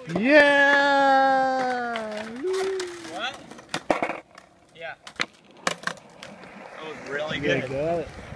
Yeah! What? Yeah. That was really Yeah, good. got it.